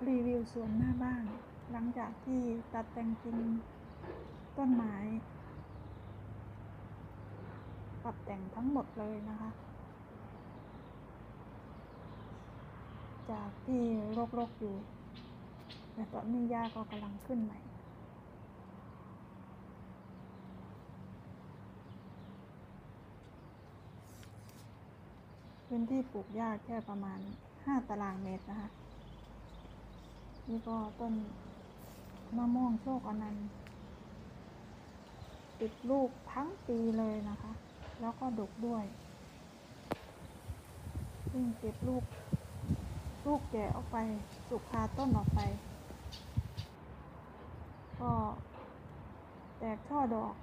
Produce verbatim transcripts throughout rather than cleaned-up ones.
รีวิวสวนหน้าบ้านหลังจากที่ตัดแต่งกิ่งต้นไม้ปรับแต่งทั้งหมดเลยนะคะจากที่รกๆอยู่แต่ตอนนี้หญ้าก็กำลังขึ้นใหม่พื้นที่ปลูกหญ้าแค่ประมาณห้าตารางเมตรนะคะนี่ก็ต้นมะม่วงโชคอนันต์ติดลูกทั้งปีเลยนะคะแล้วก็ดกด้วยซึ่งเก็บลูกลูกแก่ออกไปสุกคาต้นออกไปก็แตกช่อดอก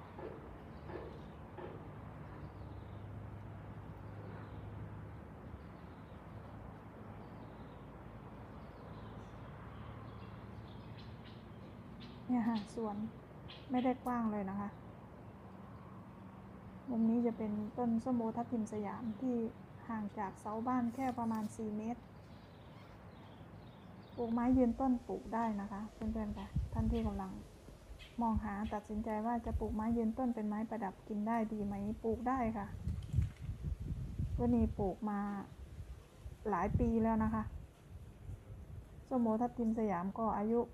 เนี่ยค่ะสวนไม่ได้กว้างเลยนะคะมุมนี้จะเป็นต้นส้มโอทับทิมสยามที่ห่างจากเสาบ้านแค่ประมาณสี่เมตรปลูกไม้ยืนต้นปลูกได้นะคะเพื่อนๆค่ะท่านที่กำลังมองหาตัดสินใจว่าจะปลูกไม้ยืนต้นเป็นไม้ประดับกินได้ดีไหมปลูกได้ค่ะตัวนี้ปลูกมาหลายปีแล้วนะคะส้มโอทับทิมสยามก็อายุ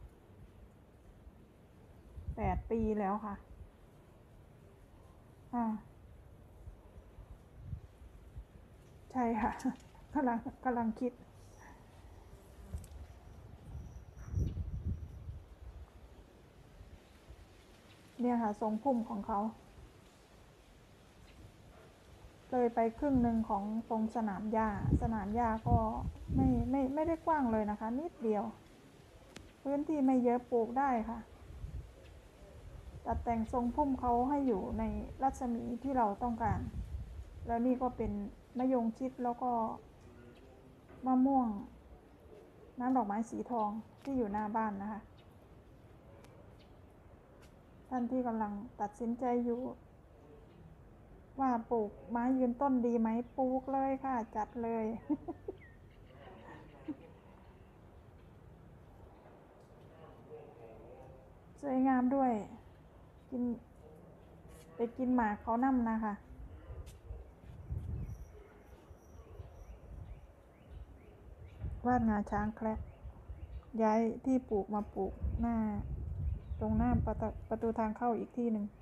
แปดปีแล้วค่ะอ่าใช่ค่ะกำลังกำลังคิดเนี่ยค่ะทรงพุ่มของเขาเลยไปครึ่งหนึ่งของตรงสนามหญ้าสนามหญ้าก็ไม่ไม่ไม่ได้กว้างเลยนะคะนิดเดียวพื้นที่ไม่เยอะปลูกได้ค่ะตัดแต่งทรงพุ่มเขาให้อยู่ในรัศมีที่เราต้องการแล้วนี่ก็เป็นมะยงชิดแล้วก็มะม่วงน้ำดอกไม้สีทองที่อยู่หน้าบ้านนะคะท่านที่กำลังตัดสินใจอยู่ว่าปลูกไม้ยืนต้นดีไหมปลูกเลยค่ะจัดเลย สวยงามด้วยกินไปกินหมากเขานั่มนะคะวาดงาช้างแคระย้ายที่ปลูกมาปลูกหน้าตรงหน้าประตูประตูทางเข้าอีกที่หนึ่ง